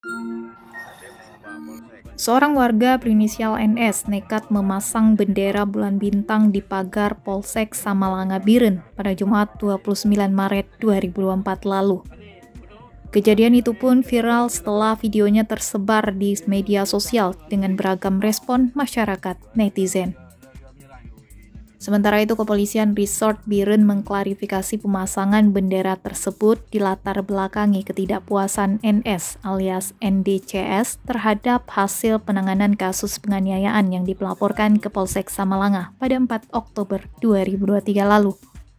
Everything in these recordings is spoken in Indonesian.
Seorang warga berinisial NS nekat memasang bendera bulan bintang di pagar Polsek Samalanga Biren pada Jumat 29 Maret 2024 lalu. Kejadian itu pun viral setelah videonya tersebar di media sosial dengan beragam respon masyarakat netizen. Sementara itu, kepolisian Resort Biren mengklarifikasi pemasangan bendera tersebut dilatar belakangi ketidakpuasan NS alias NDCS terhadap hasil penanganan kasus penganiayaan yang dilaporkan ke Polsek Samalanga pada 4 Oktober 2023 lalu.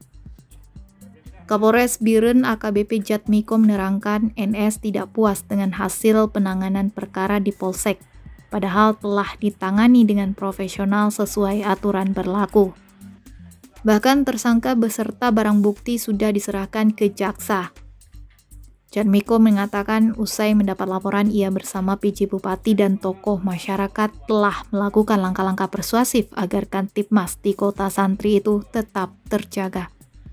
Kapolres Biren AKBP Jatmiko menerangkan NS tidak puas dengan hasil penanganan perkara di Polsek, padahal telah ditangani dengan profesional sesuai aturan berlaku. Bahkan tersangka beserta barang bukti sudah diserahkan ke jaksa. Jatmiko mengatakan usai mendapat laporan ia bersama PJ Bupati dan tokoh masyarakat telah melakukan langkah-langkah persuasif agar Kamtibmas di kota santri itu tetap terjaga.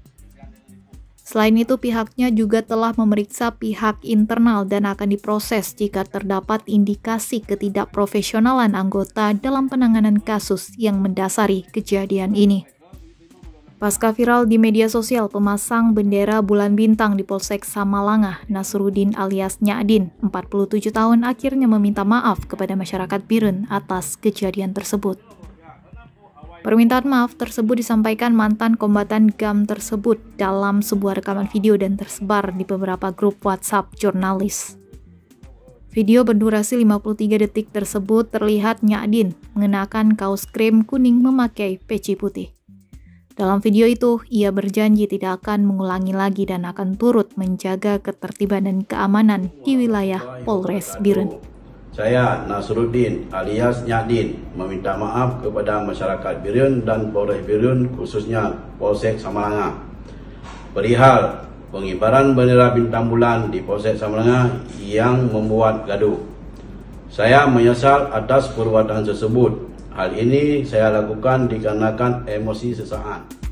Selain itu, pihaknya juga telah memeriksa pihak internal dan akan diproses jika terdapat indikasi ketidakprofesionalan anggota dalam penanganan kasus yang mendasari kejadian ini. Pasca viral di media sosial pemasang bendera bulan bintang di Polsek Samalanga, Nasruddin alias Nyadin, 47 tahun akhirnya meminta maaf kepada masyarakat Biren atas kejadian tersebut. Permintaan maaf tersebut disampaikan mantan kombatan GAM tersebut dalam sebuah rekaman video dan tersebar di beberapa grup WhatsApp jurnalis. Video berdurasi 53 detik tersebut terlihat Nyadin mengenakan kaos krim kuning memakai peci putih. Dalam video itu, ia berjanji tidak akan mengulangi lagi dan akan turut menjaga ketertiban dan keamanan di wilayah Polres Biren. Saya Nasruddin alias Nyadin meminta maaf kepada masyarakat Biren dan Polres Biren khususnya Polsek Samalanga perihal pengibaran bendera bintang bulan di Polsek Samalanga yang membuat gaduh. Saya menyesal atas perbuatan tersebut. Hal ini saya lakukan dikarenakan emosi sesaat.